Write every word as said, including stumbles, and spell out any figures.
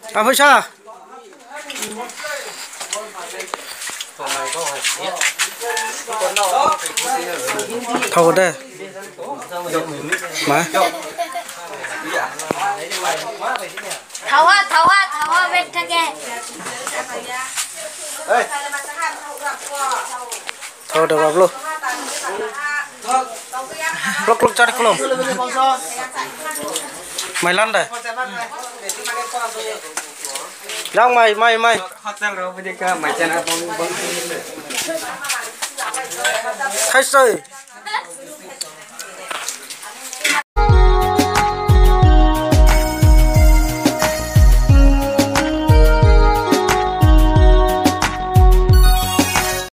à phải sao thầu đây mà thầu ha thầu ha thầu ha bên thằng kia thầu được vào luôn lúc lúc cho đi không mày lăn đây đang mày mày mày hotel rồi bây giờ mày chân bông bông thấy rồi